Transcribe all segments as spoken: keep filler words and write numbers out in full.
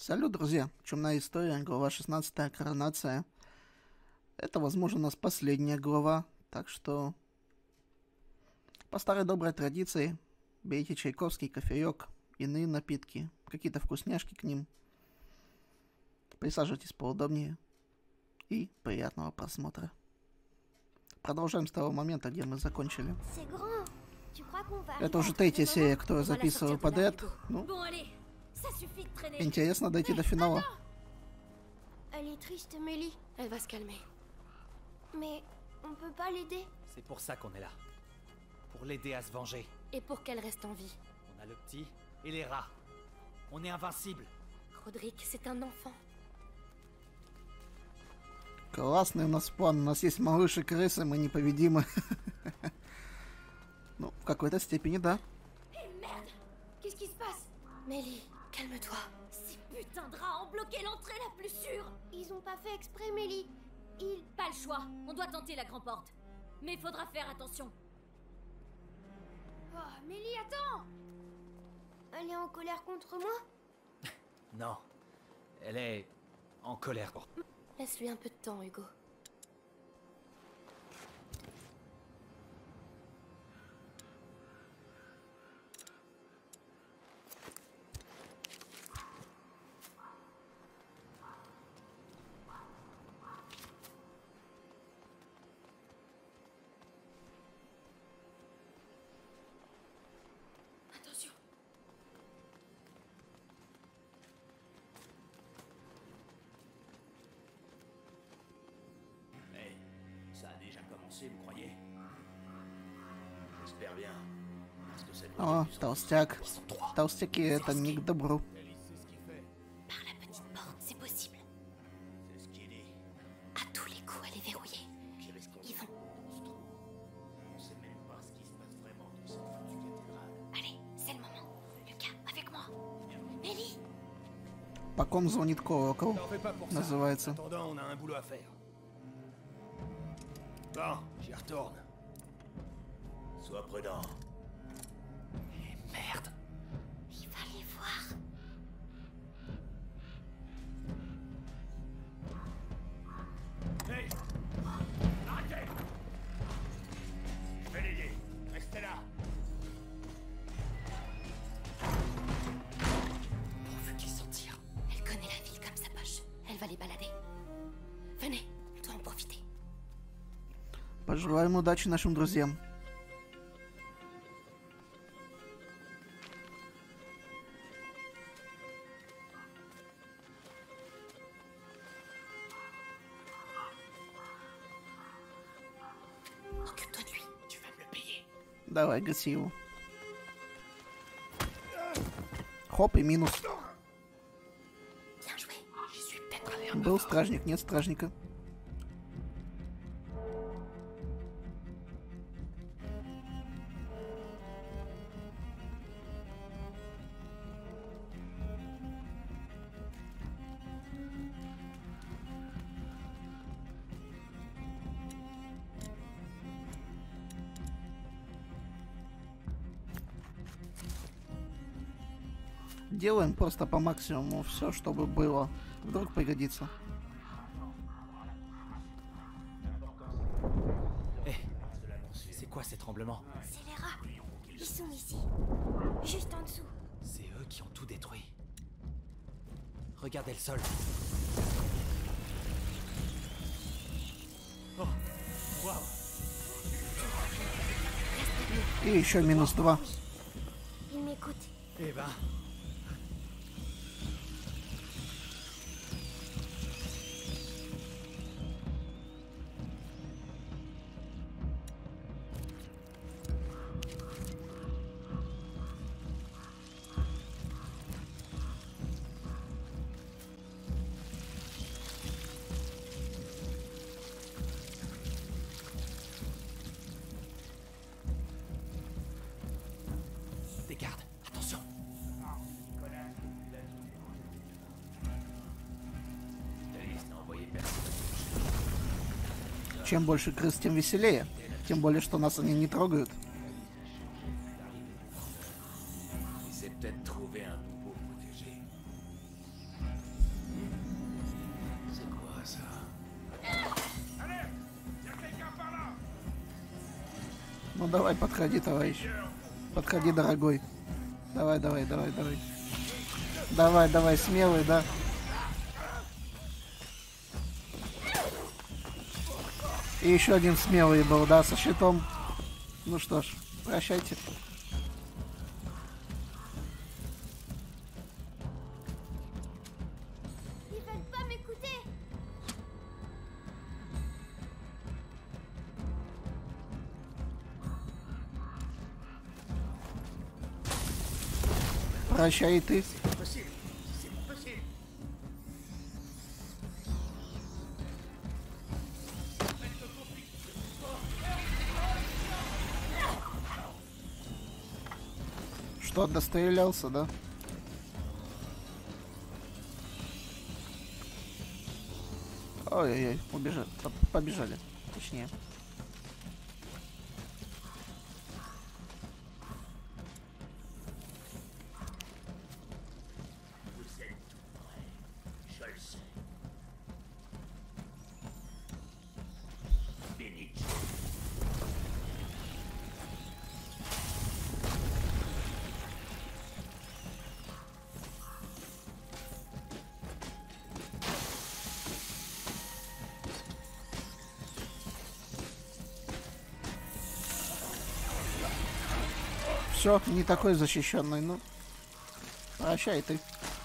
Салют, друзья! Чумная история, глава шестнадцатая, коронация. Это, возможно, у нас последняя глава, так что по старой доброй традиции берите чайковский, кофеек, иные напитки, какие-то вкусняшки к ним. Присаживайтесь поудобнее и приятного просмотра. Продолжаем с того момента, где мы закончили. Это уже третья серия, которую записываю подряд. Ну, интересно дойти до финала. Elle est triste, Mélie. Elle va se calmer. Mais on peut pas l'aider. C'est pour ça qu'on est là. Pour l'aider à se venger. Et pour qu'elle reste en vie. On a le petit et les rats. On est invincible. Roderick, c'est un enfant. Классный у нас план. У нас есть малыш и крысы, мы непобедимы. Ну, в какой-то степени, да. Eh merde! Qu'est-ce qui se passe? Mélie, calme-toi. Ces putains de rats ont bloqué l'entrée la plus sûre. Ils ont pas fait exprès, Mélie. Ils... Pas le choix. On doit tenter la grande porte. Mais faudra faire attention. Oh, Mélie, attends! Elle est en colère contre moi? Non. Elle est en colère. Laisse-lui un peu de temps, Hugo. Attention. Mais ça a déjà commencé, vous croyez? J'espère bien. Parce que cette О, logique du толстяк. sang- Ils sont trois. Толстяки — это не к добру. Ellie sait ce qu'il fait. Par la petite porte, c'est possible. C'est ce qu'il dit. À tous les coups, elle est verrouillée. Qui risque Ils vont... On se trompe. On sait même pas ce qui se passe vraiment dans cette foutue cathédrale. Allez, c'est le moment. Lucas, avec moi. Mélie! По ком звонит колокол, T'en fais pas pour ça. называется. En attendant, on a un boulot à faire. Bon, j'y retourne. Sois prudent. Merde. Il va les voir. Hey! Arrêtez! Je vais l'aider. Restez là. Pourvu qu'ils s'en tirent. Elle connaît la ville comme sa poche. Elle va les balader. Venez, on doit en profiter. Пожелаем удачи нашим друзьям. Occupe-toi de lui. Tu vas me le payer. Давай, гаси его. Хоп, и минус. Bien joué. J'y suis peut-être allé un Был стражник, нет стражника. Делаем просто по максимуму все, чтобы было. Вдруг пригодится. Eh, c'est quoi ces tremblements? C'est les rats. Ils sont ici. Juste en dessous. C'est eux qui ont tout détruit. Regardez le sol. Oh, waouh. И еще минус два. Ils m'écoutent. Eh ben, des gardes, attention. Alice n'a envoyé personne. Чем больше крыс, тем веселее. Тем более, что нас они не трогают. Il s'est peut-être trouvé un nouveau protégé. C'est quoi ça? Ну давай, подходи, товарищ. Подходи, дорогой. Давай, давай, давай, давай. Давай, давай, смелый, да. И еще один смелый был, да, со щитом. Ну что ж, прощайте. Ils veulent pas m'écouter. Прощай и ты. C'est possible. C'est possible. Что, дострелялся, да? Ой-ой-ой, убежали, побежали, точнее. Vous êtes tout prêt. Je le sais. Benicio. Все, не такой защищенный, ну. Прощай ты.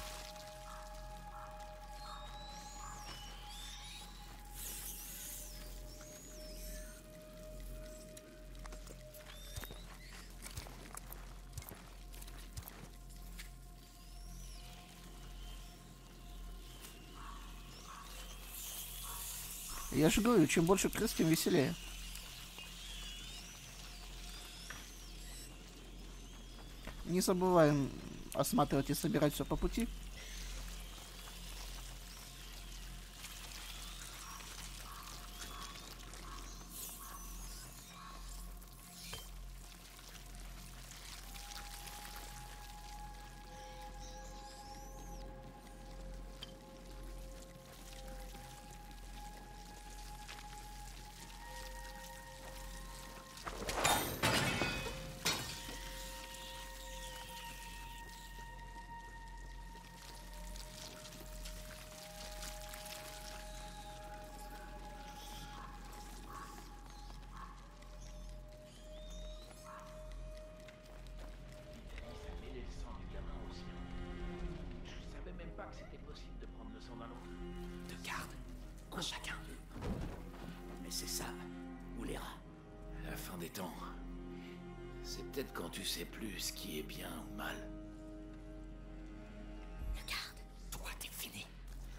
Я же говорю, чем больше крыс, тем веселее. Не забываем осматривать и собирать все по пути. Que c'était possible de prendre le sang d'un autre. Deux gardes, un chacun. Mais c'est ça, ou les rats. La fin des temps. C'est peut-être quand tu sais plus ce qui est bien ou mal. Le garde. Toi, t'es fini.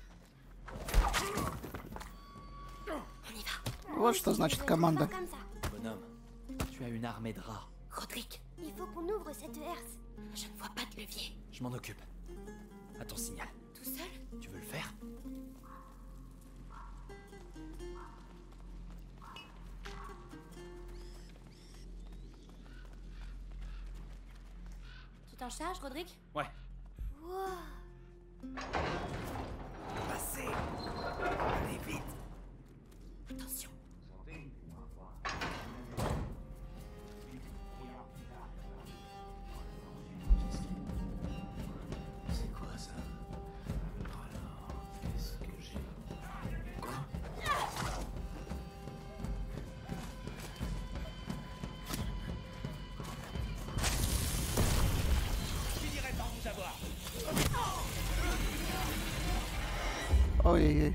On y va. Вот что значит команда. Comme ça. Bonhomme, tu as une armée de rats. Roderick, il faut qu'on ouvre cette herse. Je ne vois pas de levier. Je m'en occupe. À ton signal. Tout seul? Tu veux le faire? Tu t'en charges, Roderick? Ouais. Wow. Passez. Allez vite. Attention. C'est quoi ça? Alors, qu'est-ce que j'ai? Quoi? Je finirai par vous avoir. Ой-ой-ой.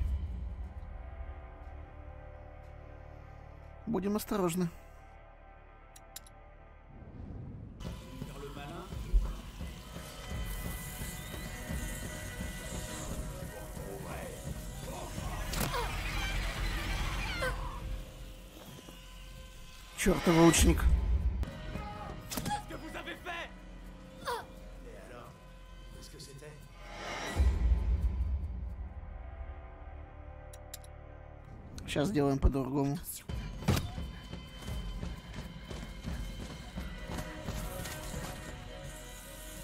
Будем осторожны. Faire le malin. Чёртов лучник. Qu'est-ce que vous avez fait? Et alors? Qu'est-ce que c'était? Сейчас сделаем по-другому.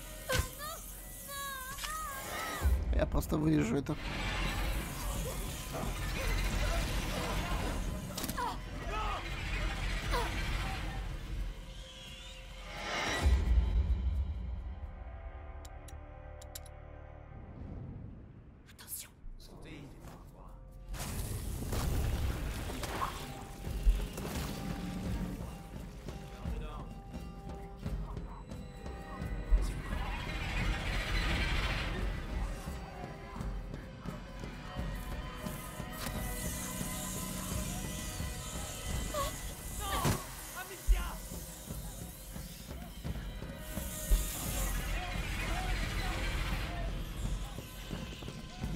Я просто вырежу это.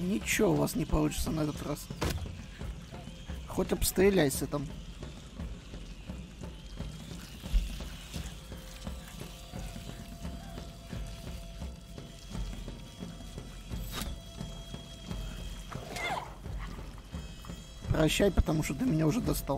Ничего у вас не получится на этот раз. Хоть обстреляйся там. Прощай, потому что ты меня уже достал.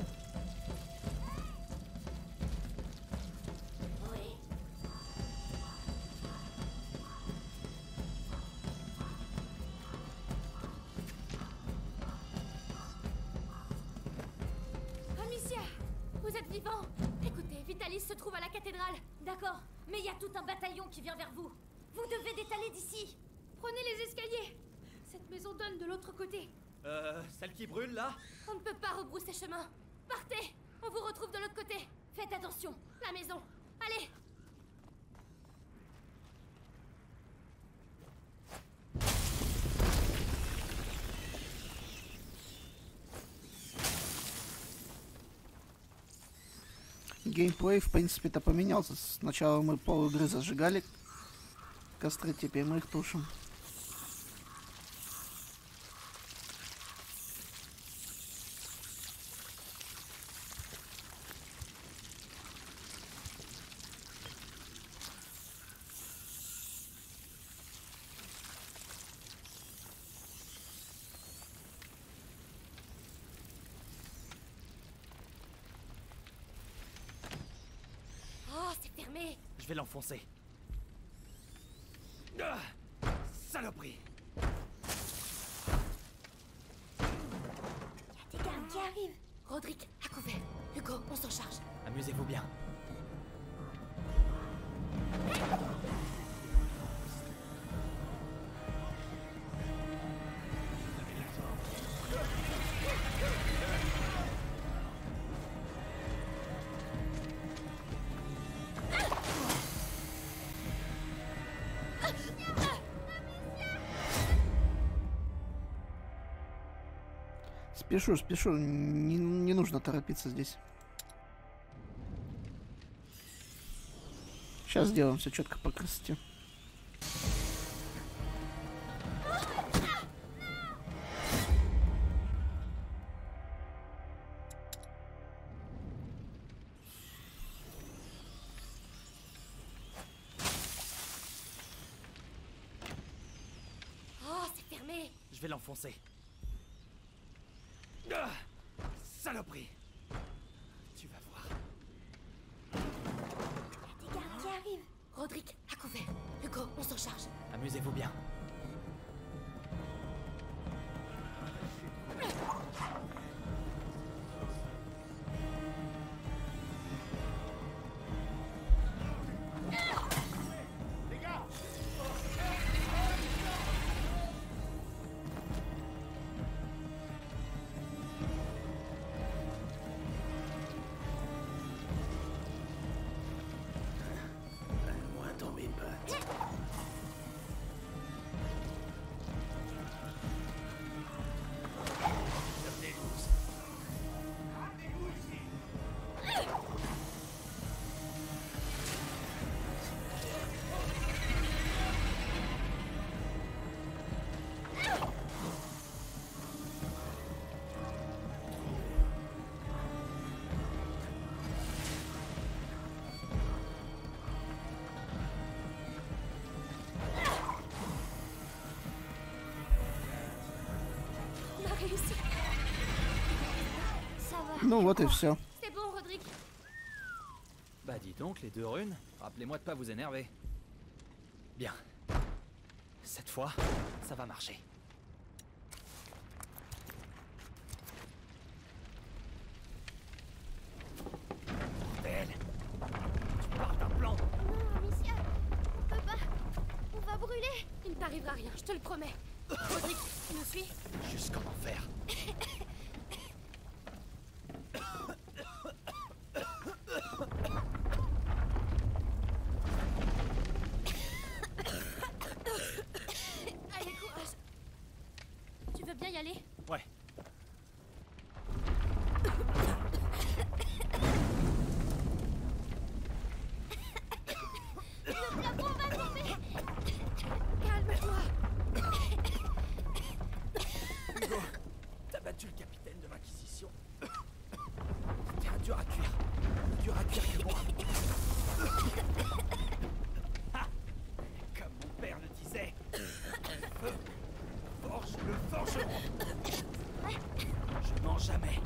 Amicia, vous êtes vivant? Écoutez, Vitalis se trouve à la cathédrale. D'accord, mais il y a tout un bataillon qui vient vers vous. Vous devez détaler d'ici. Prenez les escaliers. Cette maison donne de l'autre côté. Euh, celle qui brûle, là? On ne peut pas rebrousser chemin. Partez. On vous retrouve de l'autre côté. Faites attention. La maison. Allez. Геймплей, в принципе-то, поменялся. Сначала мы пол игры зажигали костры, теперь мы их тушим. Oh, c'est fermé. Je vais l'enfoncer. Ah, saloperie. Il y a des gardes qui arrivent. Roderick, à couvert. Hugo, on s'en charge. Amusez-vous bien. Спешу, спешу. Не, не нужно торопиться здесь. Сейчас сделаем все четко по красоте. Oh, c'est fermé. Je vais l'enfoncer. Ah, saloperie. Tu vas voir. Il y a des gardes qui arrivent. Roderick, à couvert. Hugo, on s'en charge. Amusez-vous bien. Moi dans mes pattes. On a réussi. Ça va. Ну вот и все. C'est bon, Roderick. Bah dis donc, les deux runes. Rappelez-moi de pas vous énerver. Bien. Cette fois, ça va marcher. Belle. Tu parles d'un plan. Non, Amicia. On peut pas. On va brûler. Il ne t'arrivera rien, je te le promets. Roderick, tu nous suis? Juste comment faire. Allez, courage. Tu veux bien y aller? Ouais. Le plafond va tomber. Calme-toi. Je mens jamais.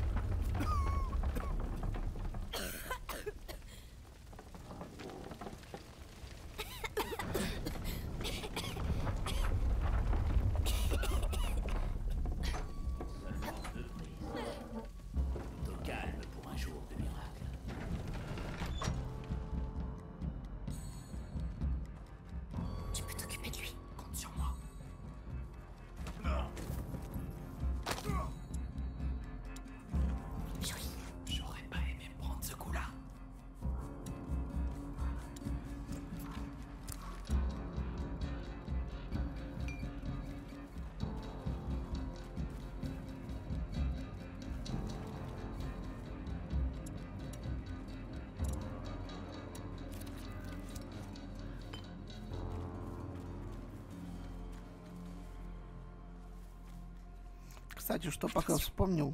Кстати, что пока вспомнил.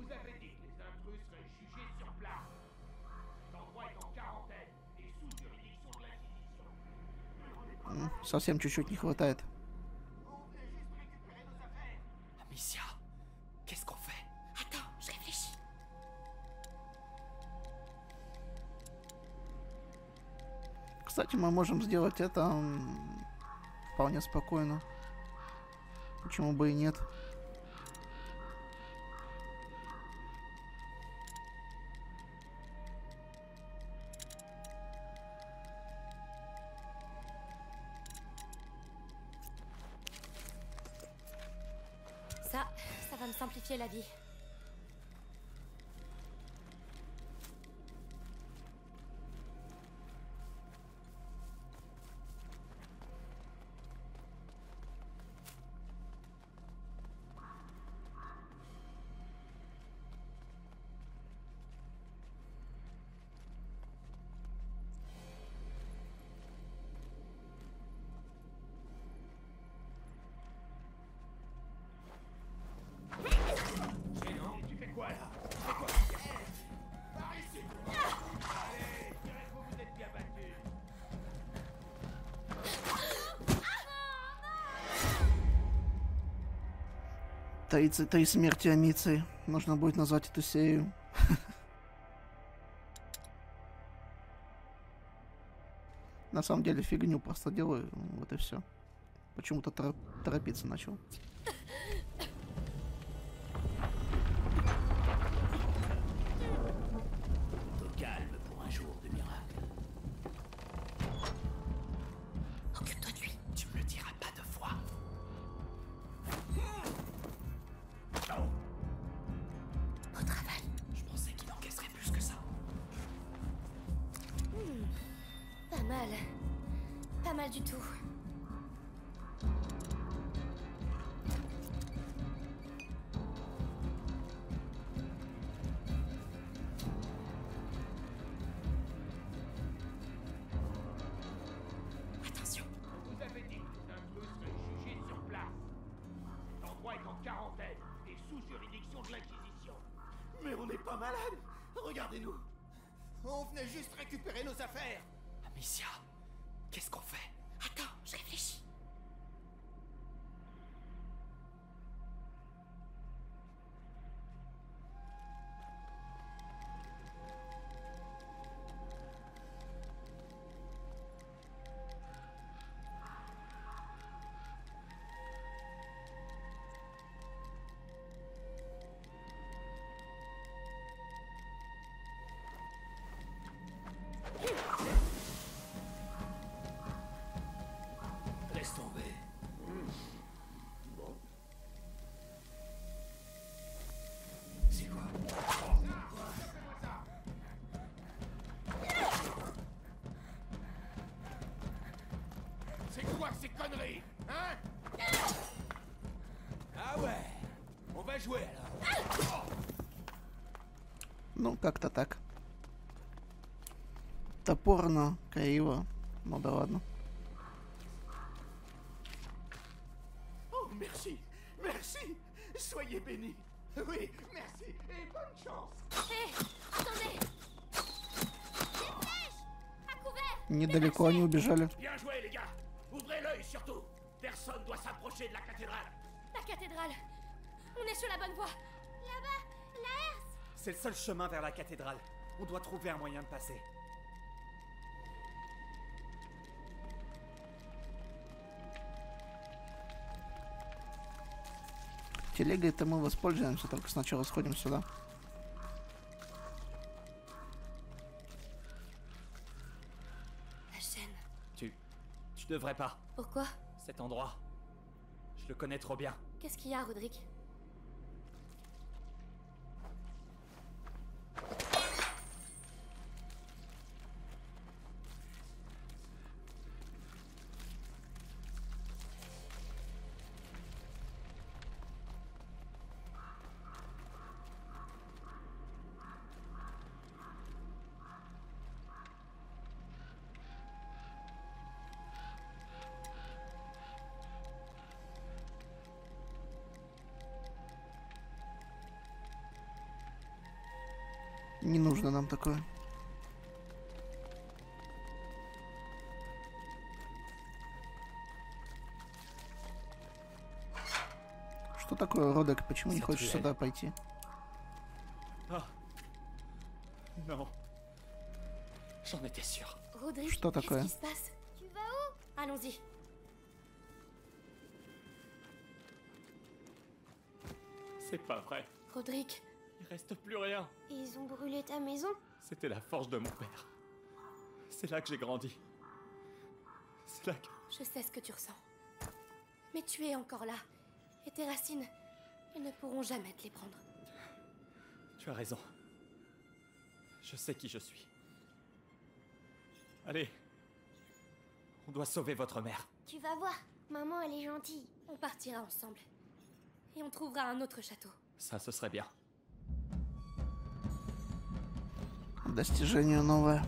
Совсем чуть-чуть не хватает. Amicia, qu'est-ce qu'on fait? Attends, je réfléchis. Кстати, мы можем сделать это м, вполне спокойно. Почему бы и нет? Ça, ça va me simplifier la vie. тридцать три смерти Амиции. Можно будет назвать эту серию. На самом деле фигню просто делаю. Вот и все. Почему-то тор торопиться начал. Pas mal du tout. Attention. Vous avez dit que les intrus seraient jugés sur place. L'endroit est en quarantaine et sous juridiction de l'Inquisition. Mais on n'est pas malade. Regardez-nous. On venait juste récupérer nos affaires. Amicia, qu'est-ce qu'on fait? Attends, je réfléchis. Laisse tomber. Mmh. Bon. C'est quoi? C'est quoi ces conneries? Hein? Ah ouais. On va jouer alors. Ну, как-то так. Топорно, криво. Ну да ладно. Oh, merci. Merci. Soyez bénis. Oui, merci. Et bonne chance. Hé, attendez! Des flèches! À couvert! Недалеко они убежали. Bien joué les gars. Ouvrez l'œil surtout. Personne doit s'approcher de la cathédrale. La cathédrale! On est sur la bonne voie. Là-bas, la herse. C'est le seul chemin vers la cathédrale. On doit trouver un moyen de passer. Телегой-то мы воспользуемся, только сначала сходим сюда. La chaîne. Tu... Tu devrais pas. Pourquoi? Cet endroit. Je le connais trop bien. Qu'est-ce qu'il y a, Roderick? Не нужно нам такое. Что такое, Родек? Почему не хочешь сюда пойти? Ah. Non. J'en étais sûr. Roderick, Что такое? qu'est-ce qui se passe? Tu vas où? Allons-y. C'est pas vrai. Roderick, Il reste plus rien. Ils ont brûlé ta maison? C'était la forge de mon père. C'est là que j'ai grandi. C'est là que... je sais ce que tu ressens. Mais tu es encore là. Et tes racines, ils ne pourront jamais te les prendre. Tu as raison. Je sais qui je suis. Allez. On doit sauver votre mère. Tu vas voir, maman elle est gentille. On partira ensemble. Et on trouvera un autre château. Ça, ce serait bien. Достижение новое.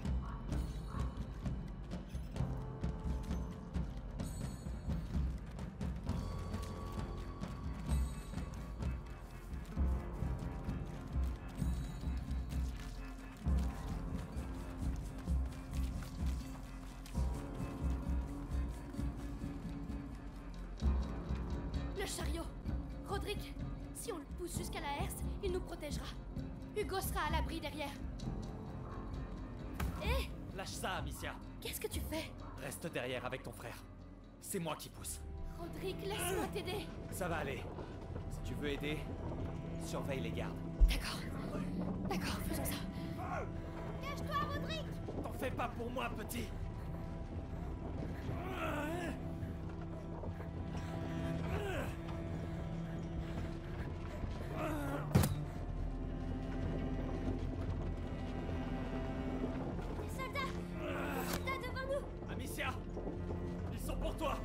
Le chariot. Roderick, si on le pousse jusqu'à la herse, il nous protégera. Hugo sera à l'abri derrière. Hé, Lâche ça, Amicia. qu'est-ce que tu fais? Reste derrière avec ton frère. C'est moi qui pousse. Roderick, laisse-moi t'aider. Ça va aller. Si tu veux aider, surveille les gardes. D'accord. D'accord, faisons ça. Cache-toi, Roderick! T'en fais pas pour moi, petit. Les soldats! Les soldats devant nous! Amicia, ils sont pour toi.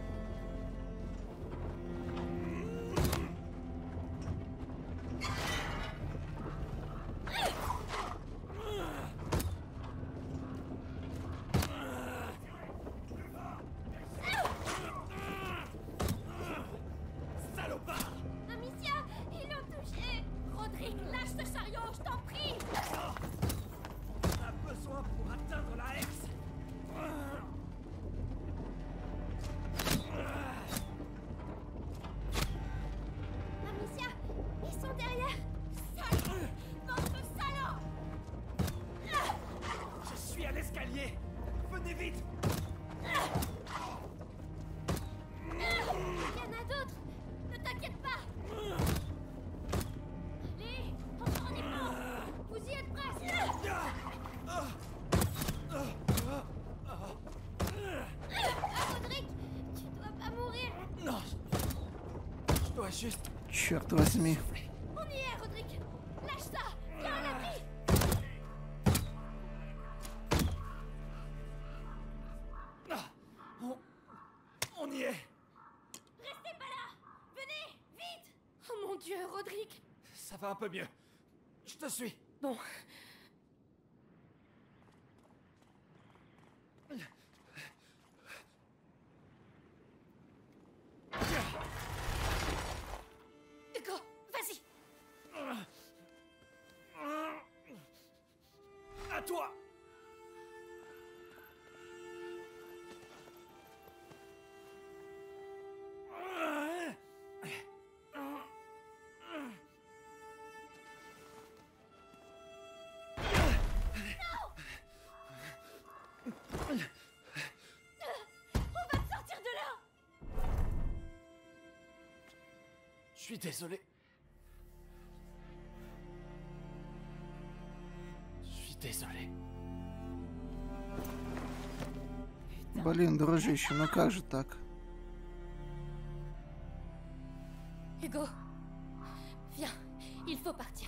Salopard! Amicia, ils l'ont touché! Roderick, lâche ce chariot, je t'en prie. On a besoin pour atteindre la herse. Amicia, ils sont derrière! Sale! Bande de salauds! Je suis à l'escalier. Venez vite. Il y en a d'autres! Ne t'inquiète pas. Allez, encore un effort. Vous y êtes presque. Roderick, tu dois pas mourir! Non. Je dois juste... Черт возьми. On y est, Roderick. Lâche ça. Viens à l'abri. Ah, on... On y est. Restez pas là. Venez, vite. Oh mon Dieu, Roderick. Ça va un peu mieux. Je te suis. Bon. Hugo, vas-y. À toi. suis désolé. Je suis désolé. Блин, дружище, ну как же так? Hugo, viens, il faut partir.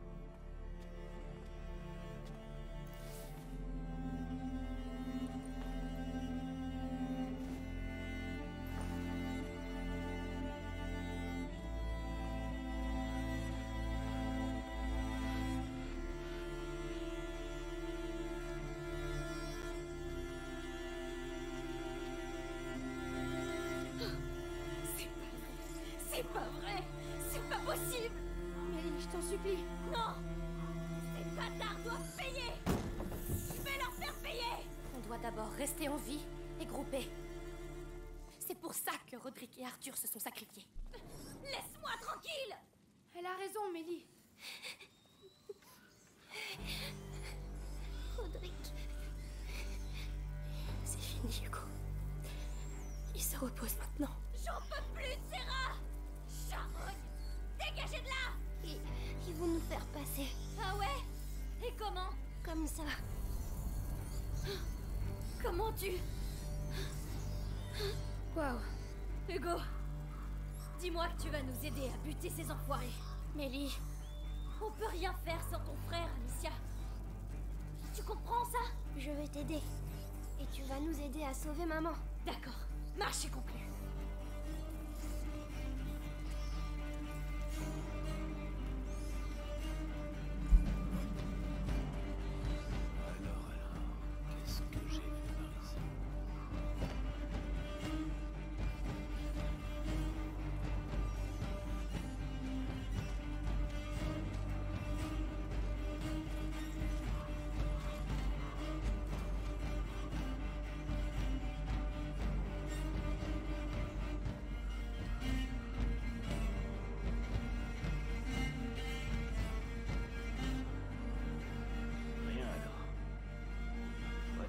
C'est pas vrai! C'est pas possible! Mélie, je t'en supplie! Non! Ces bâtards doivent payer! Je vais leur faire payer! On doit d'abord rester en vie et grouper. C'est pour ça que Roderick et Arthur se sont sacrifiés. Laisse-moi tranquille! Elle a raison, Mélie. Roderick. C'est fini, Hugo. Il se repose maintenant. J'en peux plus de Serra! Charogne! Dégagez de là! Ils, ils vont nous faire passer. Ah ouais? Et comment? Comme ça. Comment tu... Waouh. Hugo, dis-moi que tu vas nous aider à buter ces enfoirés. Mélie. On peut rien faire sans ton frère, Amicia. Tu comprends ça? Je vais t'aider. Et tu vas nous aider à sauver maman. D'accord. Marché conclu. Alors, alors, qu'est-ce que j'ai vu par ici? Rien alors. What?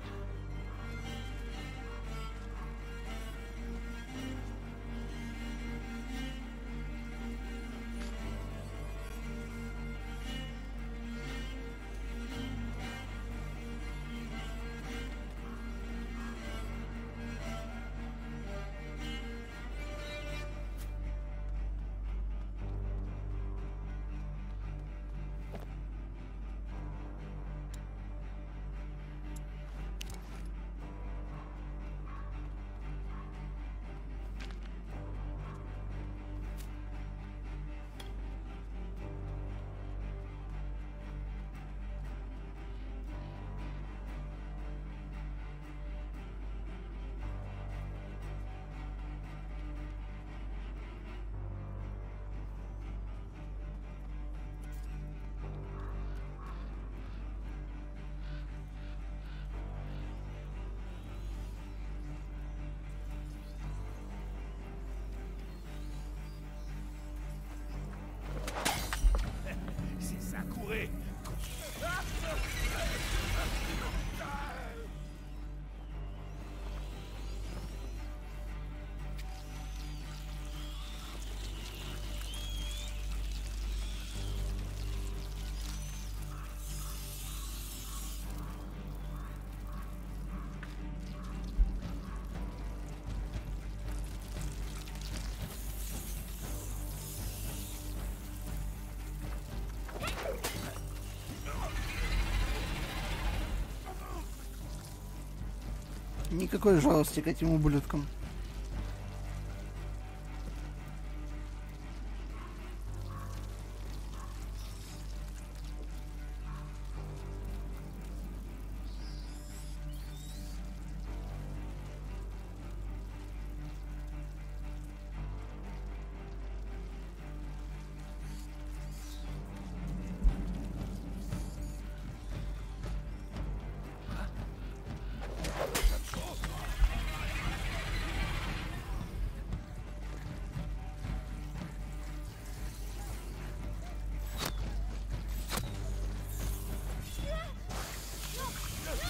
C'est ça, courez! Никакой жалости к этим ублюдкам.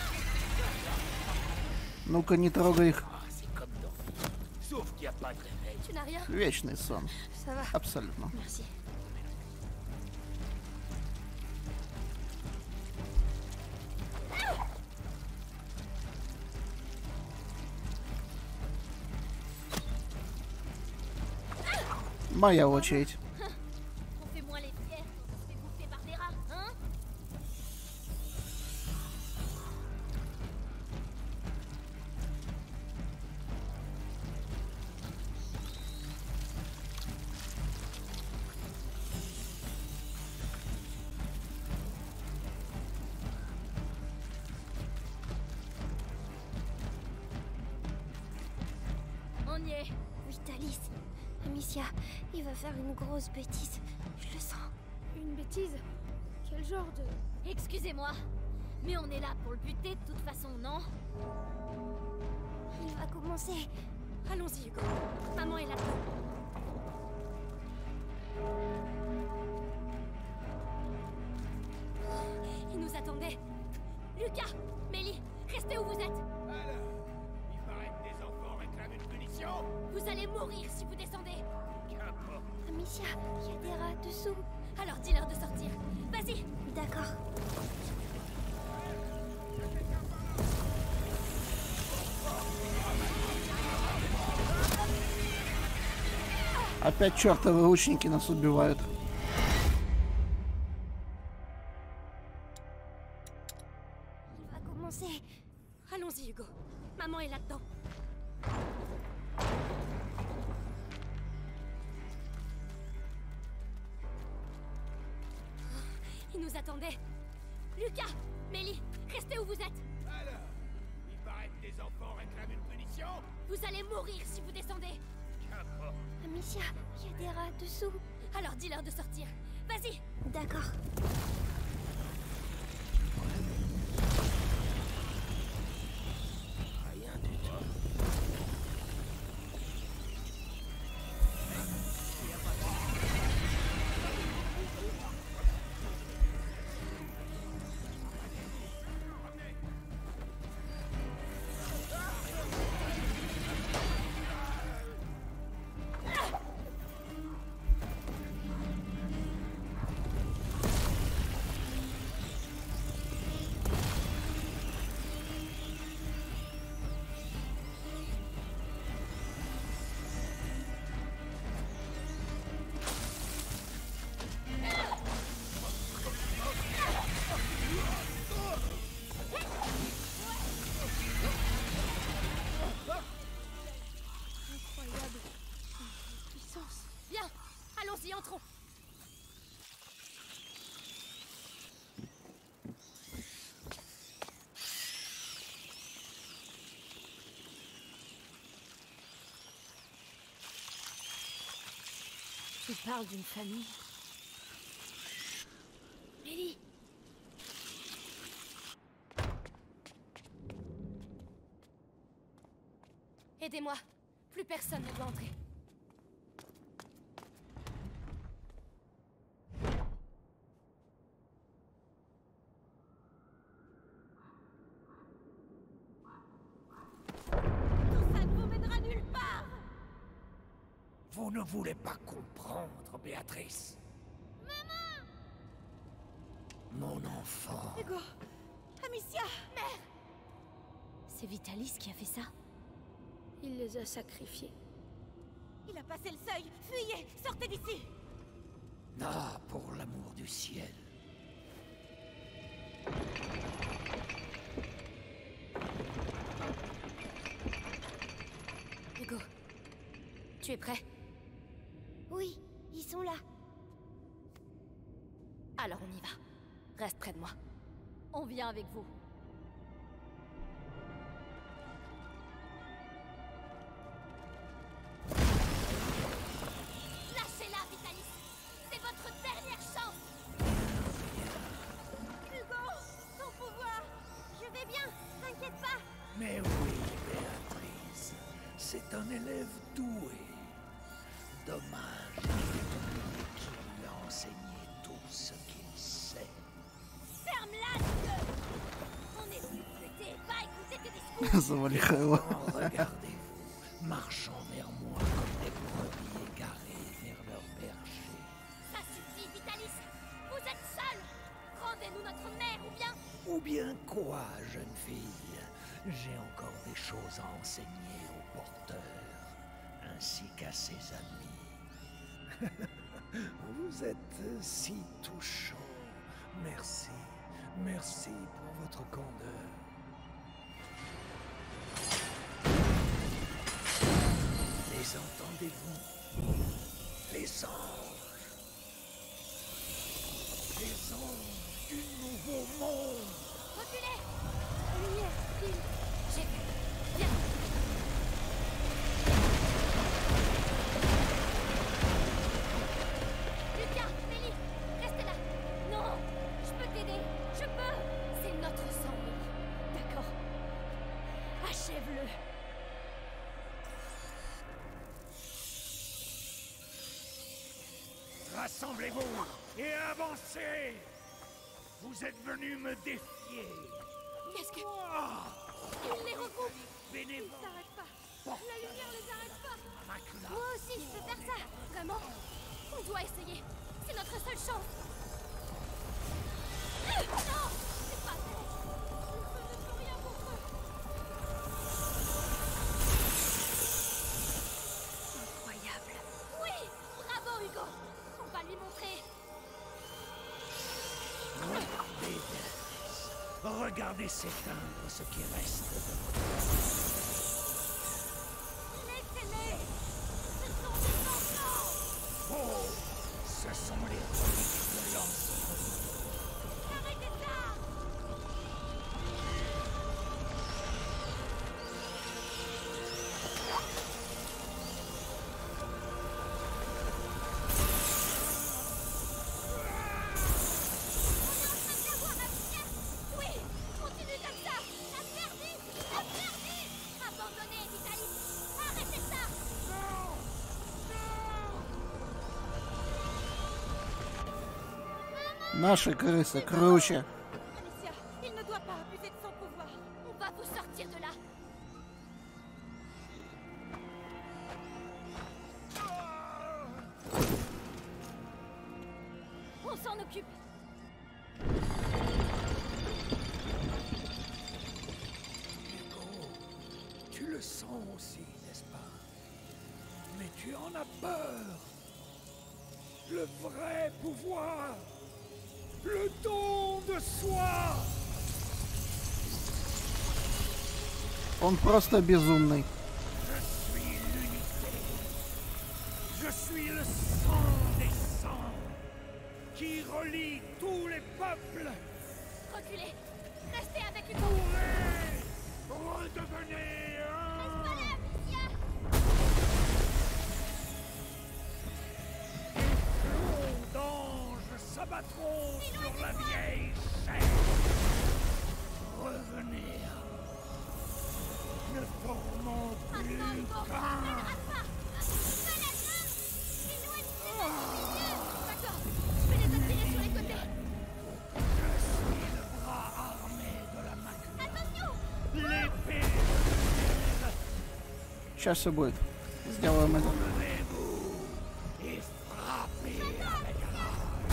Ну-ка, не трогай их. Ah, c'est comme dans... Sauf qu'il n'y a pas de réveil. Tu n'as rien? Вечный сон. Ça va. Абсолютно. Merci. Моя очередь. On fait moins les fiers quand on se fait bouffer par des rats, hein? On y est. Vitalis, Amicia, il va faire une grosse bêtise. Je le sens. Une bêtise? Quel genre de... Excusez-moi, mais on est là pour le buter de toute façon, non? Il va commencer. Allons-y, Hugo. Maman est là. Il nous attendait. Lucas, Mélie, restez où vous êtes. Alors, il paraît que des enfants réclament une punition. Vous allez mourir si vous descendez. Qu'importe. Amicia, il y a des rats dessous. Alors dis-leur de sortir. Vas-y. D'accord. Опять чертовы лучники нас убивают. Il va commencer. Allons-y, Hugo. Maman est là-dedans. Il nous attendait. Lucas, Mélie, restez où vous êtes. Alors, il paraît que des enfants réclament une punition. Vous allez mourir si vous descendez. Qu'importe. Amicia, il y a des rats dessous. Alors dis-leur de sortir. Vas-y. D'accord. Rien du tout. Incroyable. Une puissance. Bien. Allons-y, entrons. Tu parles d'une famille. Mélie. Aidez-moi. Plus personne ne doit entrer. Tout ça ne vous mènera nulle part. Vous ne voulez pas comprendre, Béatrice. Maman! Mon enfant. Hugo, Amicia. Mère! C'est Vitalis qui a fait ça? Il les a sacrifiés. Il a passé le seuil. Fuyez! Sortez d'ici! Ah, pour l'amour du ciel. Hugo, tu es prêt? Oui, ils sont là. Alors on y va. Reste près de moi. On vient avec vous. Lâchez-la, Vitalis! C'est votre dernière chance! Hugo, ton pouvoir. Je vais bien, t'inquiète pas. Mais oui, Béatrice, c'est un élève doué. Dommage qu'il a enseigné tout ce qu'il sait. Ferme-la, Dieu! On est disputés, pas écouter tes discours! Завали Хэлла. Oh, regardez-vous, marchant vers moi comme des bien quoi, jeune fille? J'ai encore des choses à enseigner au porteur, ainsi qu'à ses amis. Vous êtes si touchant. Merci, merci pour votre candeur. Les entendez-vous? Les anges. Les anges du nouveau monde. Reculez! Oui, il... J'ai vu. Viens. Lucas, Mélie, restez là. Non, je peux t'aider. Je peux. C'est notre sang, Mélie. D'accord. Achève-le. Rassemblez-vous et avancez! Vous êtes venus me défier. Qu'est-ce que... Moi, Il les regroupe. bénévole, Ils s'arrêtent pas. La lumière les arrête pas. Macula. Moi aussi, je peux faire ça. Vraiment? On doit essayer. C'est notre seule chance. Euh, non! C'est pas vrai. Je ne peux rien contre eux. Incroyable. Oui! Bravo, Hugo. On va lui montrer. Regardez, Béatrice. Regardez s'éteindre ce qui reste de votre... Laissez-les. Ce sont des enfants. Oh, ce sont les reliques de l'Ancien. Arrêtez ça. Oui, continue comme ça. T'as perdu. T'as perdu. Abandonnez, Vitalis. Arrêtez ça. Наши крысы круче. Amicia, il ne doit pas abuser de son pouvoir. On va vous sortir de là. On s'en occupe. Hugo, tu le sens aussi, n'est-ce pas? Mais tu en as peur. Le vrai pouvoir. Le don de soi. Он просто безумный. Je suis l'unité. Je suis le sang des sangs qui relie tous les peuples. Reculez. Restez avec Hugo. Pourrez redevenez un. Reste pas là, Amicia. Flots d'anges s'abattront sur la vieille chair. Revenez à moi. Ne formons plus Maintenant, Hugo. qu'un. Ne rate pas. Paladin. Éloigne-les de ses yeux. D'accord. Je vais les attirer sur les côtés. Je suis le bras armé de la Macula. Attention. L'épée. Сейчас все будет. Сделаем это. Levez-vous et frappez avec rage.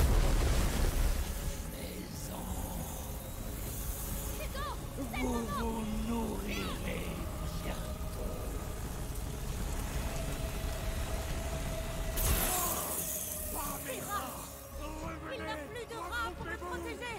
Mes anges, Hugo. C'est le vous moment. vous nourrirez bientôt. Pas mes rats. Il n'a plus de rats pour me protéger.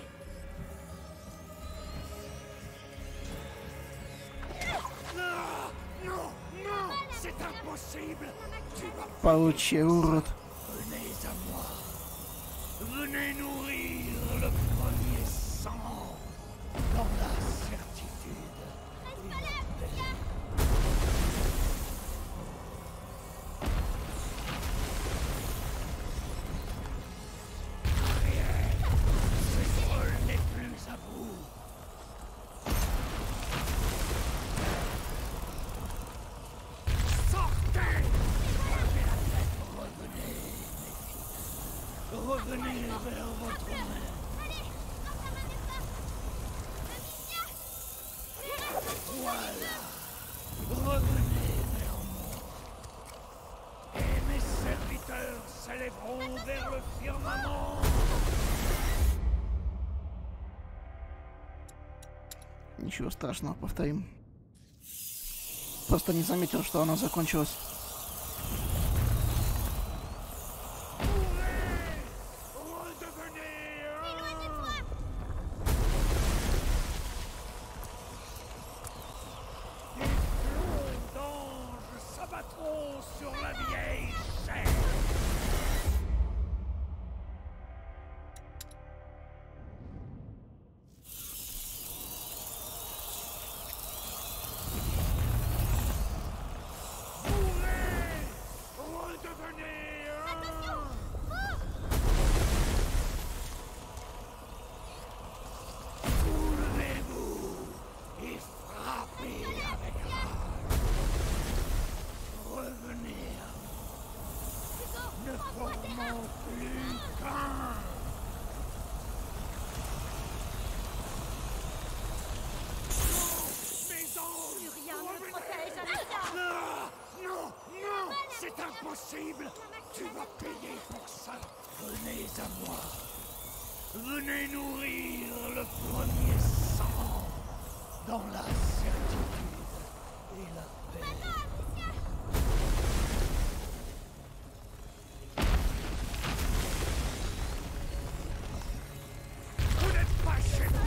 Non, non, non, c'est impossible. Tu vas Получи, урод. Venez à moi. Venez nourrir le premier sang dans la certitude. Reste pas là, Amicia. Ce sol n'est plus à vous. Sortez! Levez la tête, revenez, mes filles. Revenez vers votre mère. Allez, entame un effort. Amicia. Voilà. Revenez vers moi. Et mes serviteurs s'élèveront vers le firmament. Ничего страшного, повторим. Просто не заметил, что она закончилась. Impossible! Tu vas payer pour ça! Venez à moi! Venez nourrir le premier sang dans la certitude et la paix. Vous n'êtes pas chez vous!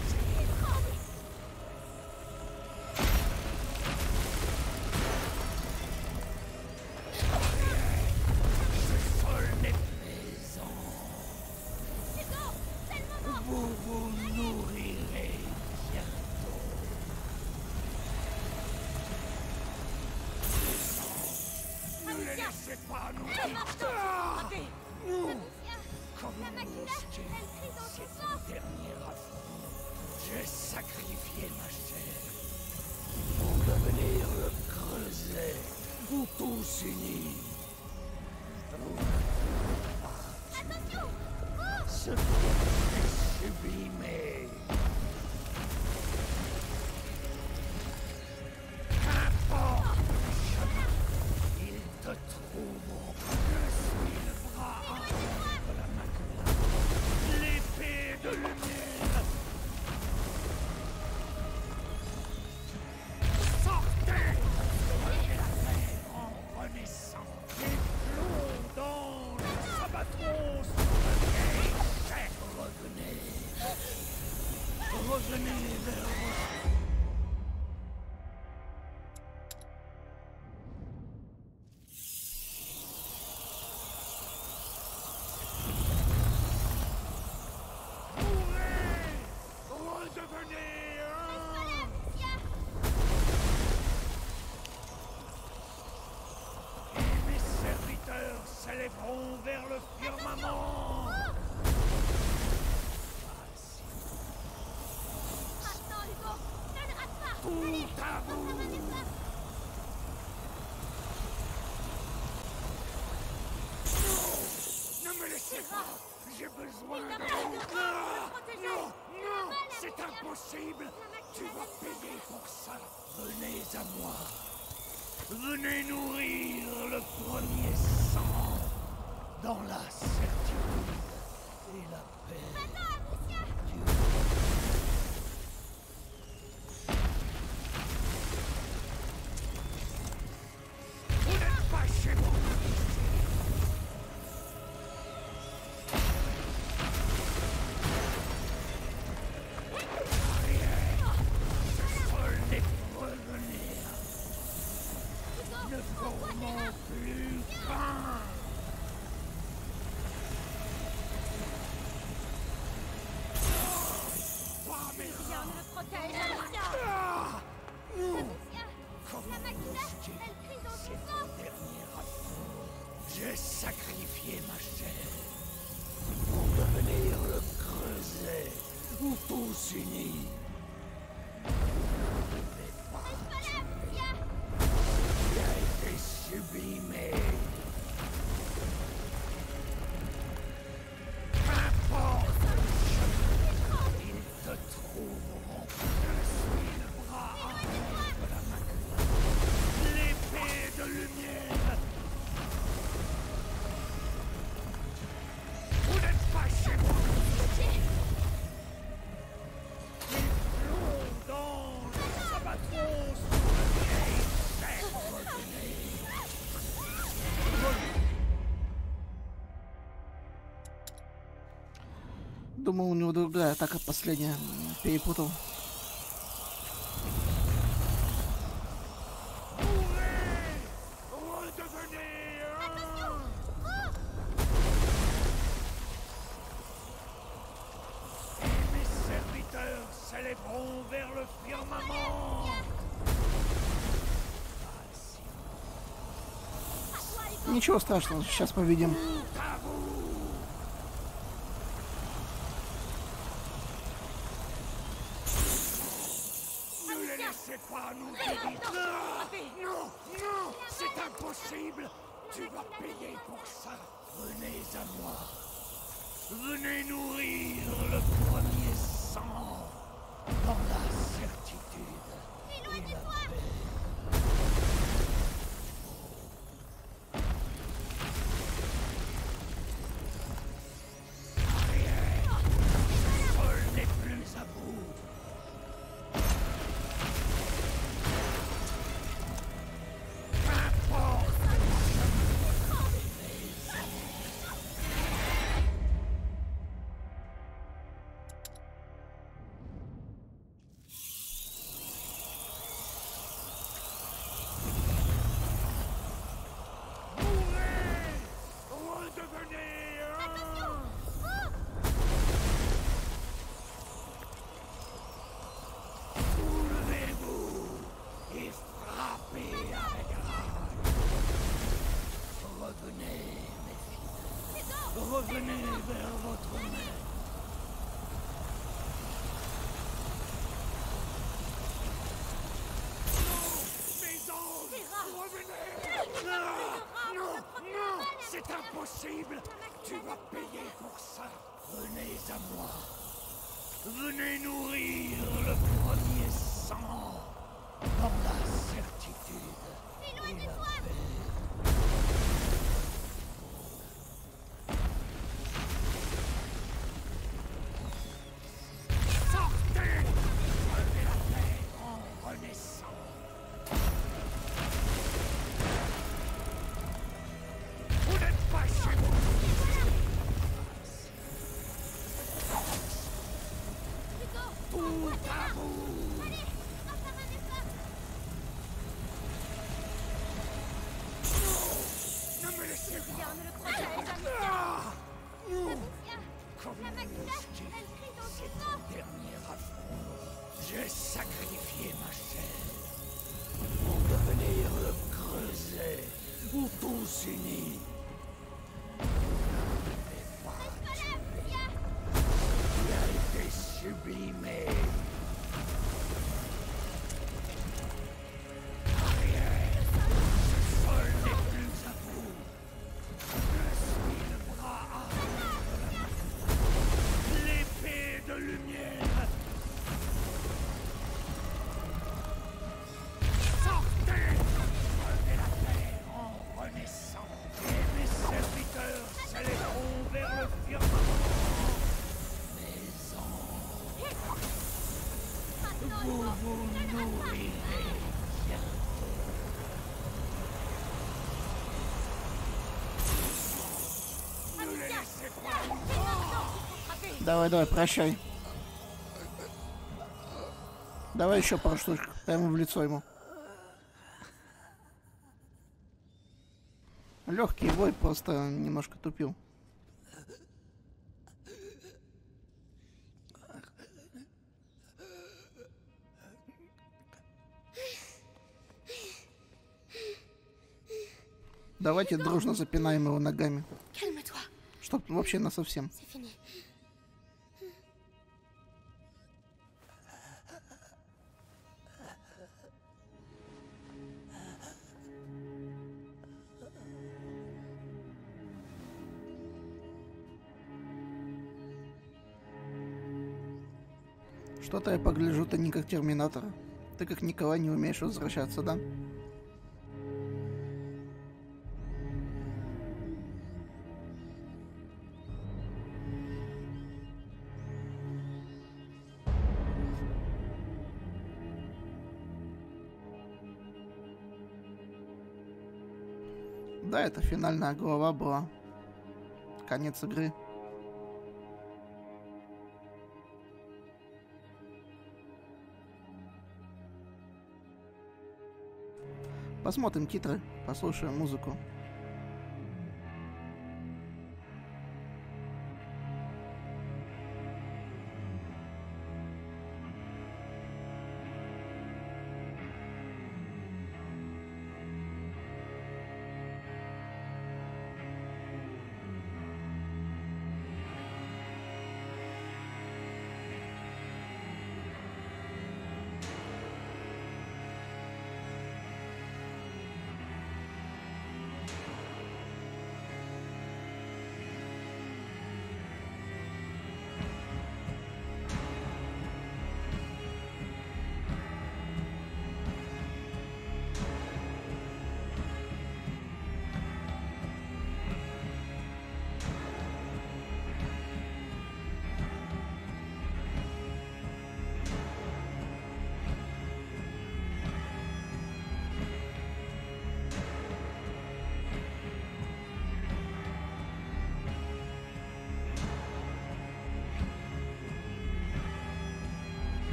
J'ai sacrifié ma chair pour devenir le creuset où tout s'unit. Vous ne pouvez pas. Attention! Ce qui est sublimé. Qu'importe le chemin, ils te trouveront. Je suis le bras armé de la macula, l'épée de lumière. Revenez vers moi. Redevenez un. Et mes serviteurs s'élèveront vers le firmament. Tout à vous! Ne me laissez pas! J'ai besoin de vous! Non! Non! Non! C'est impossible! Tu vas payer pour ça! Venez à moi! Venez nourrir le premier sang dans la certitude et la paix. J'ai sacrifié ma chair pour devenir le creuset où tout s'unit. Vous ne pouvez pas tuer ce qui a été sublimé. Qu'importe le chemin, ils te trouveront. Je suis le bras armé de la macula, l'épée de lumière. Chez moi. Les flots Думал, у него другая атака последняя. Перепутал. Vers le firmament. Ничего страшного, сейчас победим. Ne les laissez pas nous guérir. Non, non, c'est impossible. Tu vas payer pour ça. Venez à moi. Venez nourrir le premier sang. Dans la certitude et la paix. Rien, seul n'est plus à bout. Qu'importe. Revenez vers votre mère. Non, mes anges, revenez. Non, non, non, c'est impossible. Tu vas payer pour ça. Venez à moi. Venez nourrir le premier sang. Dans la certitude et la paix. J'ai sacrifié ma chair pour devenir le creuset où tout s'unit. Qui a été sublimé. Rien, ce sol n'est plus à vous. Je suis le bras armé, l'épée de lumière. Vous vous nourrirez bientôt. Ne les laissez pas. Давай, давай, прощай. Давай еще пару штучек. Прямо в лицо ему. Легкий бой, просто немножко тупил. Давайте дружно запинаем его ногами. Чтоб вообще насовсем. Что-то я погляжу, ты не как Терминатор. Ты как Николай не умеешь возвращаться, да? Да, это финальная глава была. Конец игры. Посмотрим титры, послушаем музыку.